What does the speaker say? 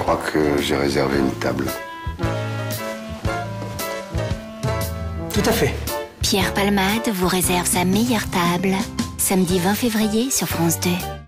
crois que j'ai réservé une table. Tout à fait. Pierre Palmade vous réserve sa meilleure table, samedi 20 février sur France 2.